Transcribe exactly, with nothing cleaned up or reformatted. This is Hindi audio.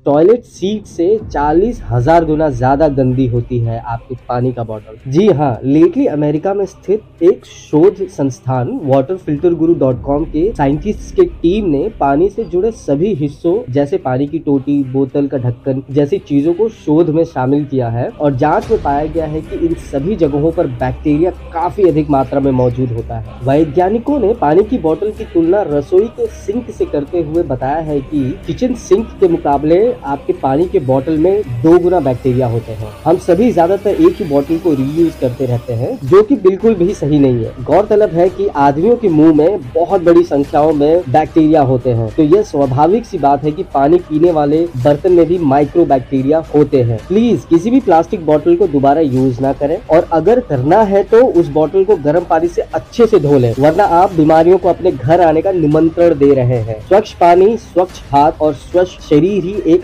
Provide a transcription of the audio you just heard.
टॉयलेट सीट से चालीस हजार गुना ज्यादा गंदी होती है आपकी पानी का बॉटल। जी हाँ, लेटली अमेरिका में स्थित एक शोध संस्थान water filter guru dot com के साइंटिस्ट के टीम ने पानी से जुड़े सभी हिस्सों जैसे पानी की टोटी, बोतल का ढक्कन जैसी चीजों को शोध में शामिल किया है और जांच में पाया गया है कि इन सभी जगहों पर बैक्टीरिया काफी अधिक मात्रा में मौजूद होता है। वैज्ञानिकों ने पानी की बोतल की तुलना रसोई के सिंक से करते हुए बताया है कि किचन सिंक के मुकाबले आपके पानी के बोतल में दो गुना बैक्टीरिया होते हैं। हम सभी ज्यादातर एक ही बोतल को रीयूज करते रहते हैं, जो कि बिल्कुल भी सही नहीं है। गौरतलब है कि आदमियों के मुंह में बहुत बड़ी संख्याओं में बैक्टीरिया होते हैं, तो यह स्वाभाविक सी बात है कि पानी पीने वाले बर्तन में भी माइक्रो बैक्टीरिया होते हैं। प्लीज किसी भी प्लास्टिक बोतल को दोबारा यूज ना करें और अगर करना है तो उस बोतल को गर्म पानी से अच्छे से धो लें, वरना आप बीमारियों को अपने घर आने का निमंत्रण दे रहे हैं। स्वच्छ पानी, स्वच्छ हाथ और स्वच्छ शरीर ही एक